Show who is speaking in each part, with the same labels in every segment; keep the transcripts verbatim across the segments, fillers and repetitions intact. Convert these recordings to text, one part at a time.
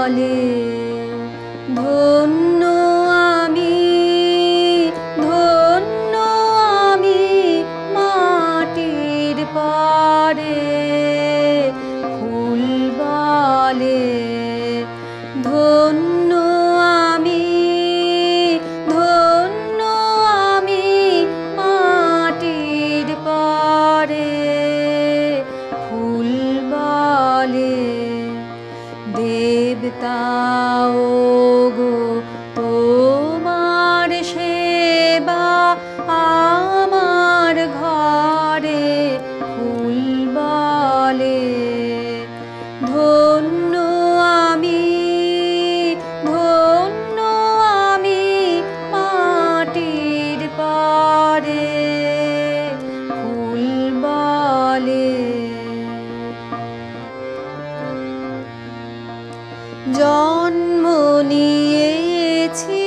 Speaker 1: বলে ধন্য আমি, ধন্য আমি মাটির পরে। ফুল বলে ধন্য আমি, ধন্য আমি মাটির পরে। ফুল বলে দেবতাও গো তোমার সেবা আমার ঘরে। ফুল বলে ধন্য আমি, ধন্য আমি মাটির পরে। ফুল বলে জন্ম নিয়েছি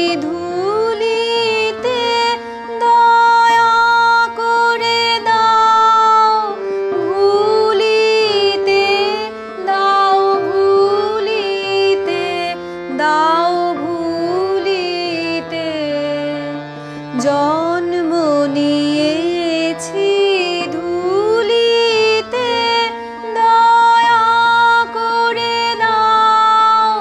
Speaker 1: ধুলিতে, দয়া করে দাও ভুলিতে, দাও ভুলিতে, দাও ভুলিতে। জন্ম নিয়েছি ধুলিতে, দয়া করে দাও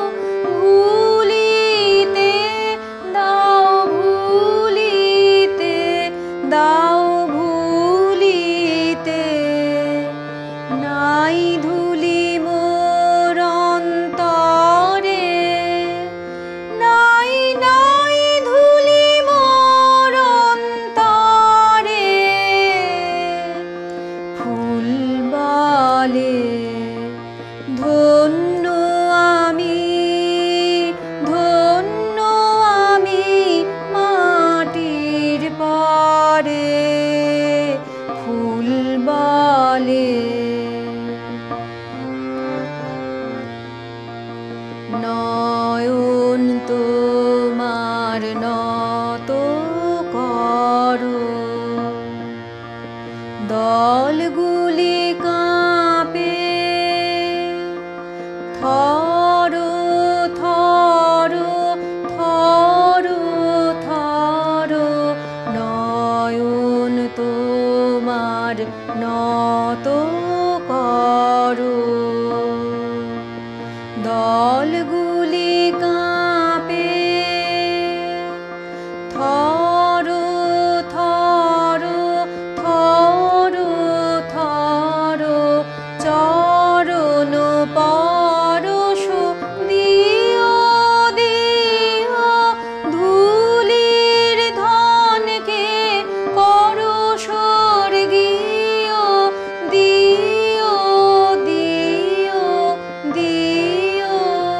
Speaker 1: ভুলিতে, দাও ভুলিতে, দাও ভুলিতে। নাই ধুলি মোর অন্তরে, নাই নাই ধুলি মোর অন্তরে। ফুল বলে ধন্য আমি, ধন্য আমি মাটির পরে। ফুল বলে নয়ন তোমার নত করো, দলগুলি কাঁপে থর থর থর থর। নয়ন তোমার নত করো, দলগুলি কাঁপে থর থর থর থর। চরণ পরশ দিও দিও, ধুলির ধনকে করো স্বর্গীয়। দিও দিও দিও,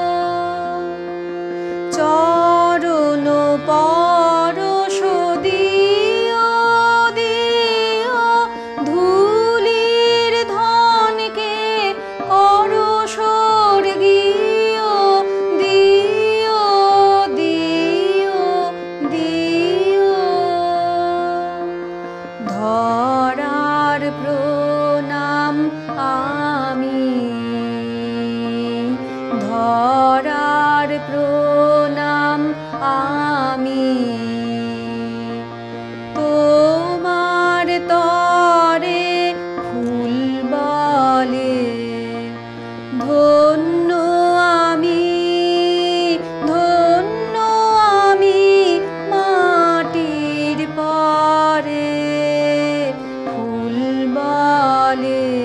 Speaker 1: চরণ পরশ দিও দিও, ধুলির ধনকে করো স্বর্গীয়। দিও দিও দিও, ধরার প্রণাম আমি, ধরার প্রণাম আমি। তোমার তরে ফুল বলে ধন্য আমি, ধন্য আমি মাটির পরে। ফুল বলে